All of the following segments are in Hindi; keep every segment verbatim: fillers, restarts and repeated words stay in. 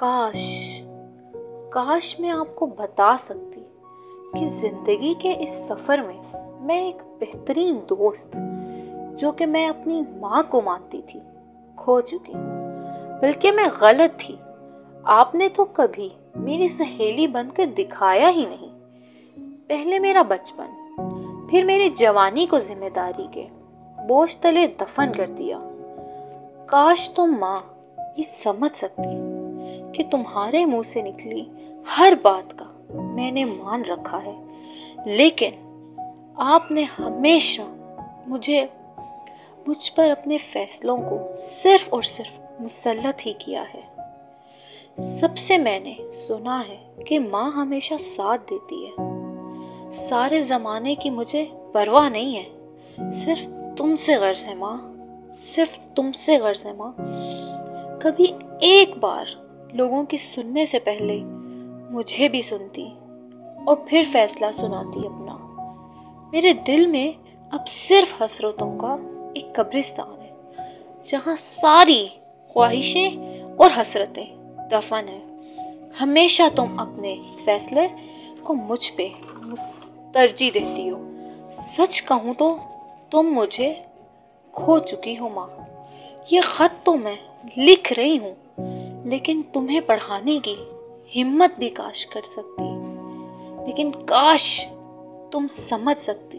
काश काश मैं आपको बता सकती कि जिंदगी के इस सफर में मैं एक बेहतरीन दोस्त, जो कि मैं अपनी माँ को मानती थी, खो चुकी हूँ। बल्कि मैं गलत थी। आपने तो कभी मेरी सहेली बनकर दिखाया ही नहीं। पहले मेरा बचपन, फिर मेरी जवानी को जिम्मेदारी के बोझ तले दफन कर दिया। काश तुम माँ ये समझ सकती कि तुम्हारे मुंह से निकली हर बात का मैंने मान रखा है, लेकिन आपने हमेशा मुझे मुझ पर अपने फैसलों को सिर्फ और सिर्फ मुसल्लत ही किया है। सबसे मैंने सुना है कि माँ हमेशा साथ देती है। सारे जमाने की मुझे परवाह नहीं है, सिर्फ तुमसे गर्ज है माँ, सिर्फ तुमसे गर्ज है माँ। कभी एक बार लोगों की सुनने से पहले मुझे भी सुनती और फिर फैसला सुनाती अपना। मेरे दिल में अब सिर्फ हसरतों का एक कब्रिस्तान है, जहाँ सारी ख्वाहिशें और हसरतें दफन है। हमेशा तुम अपने फैसले को मुझ पे तरजीह देती हो। सच कहूँ तो तुम मुझे खो चुकी हो माँ। ये खत तो मैं लिख रही हूँ, लेकिन तुम्हें पढ़ाने की हिम्मत भी काश कर सकती, लेकिन काश तुम समझ सकती।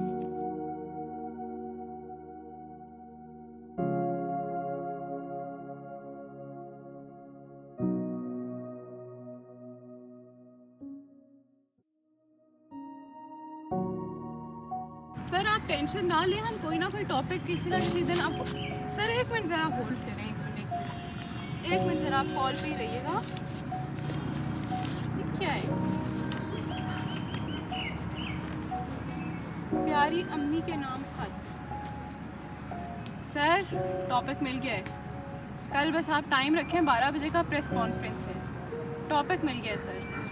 सर आप टेंशन ना लें, हम कोई ना कोई टॉपिक किसी ना किसी दिन आपको। सर एक मिनट ज़रा होल्ड करें, एक मिनट एक मिनट ज़रा आप कॉल पे ही रहिएगा। ये क्या है? प्यारी अम्मी के नाम खत। सर टॉपिक मिल गया है। कल बस आप टाइम रखें, बारह बजे का प्रेस कॉन्फ्रेंस है। टॉपिक मिल गया है सर।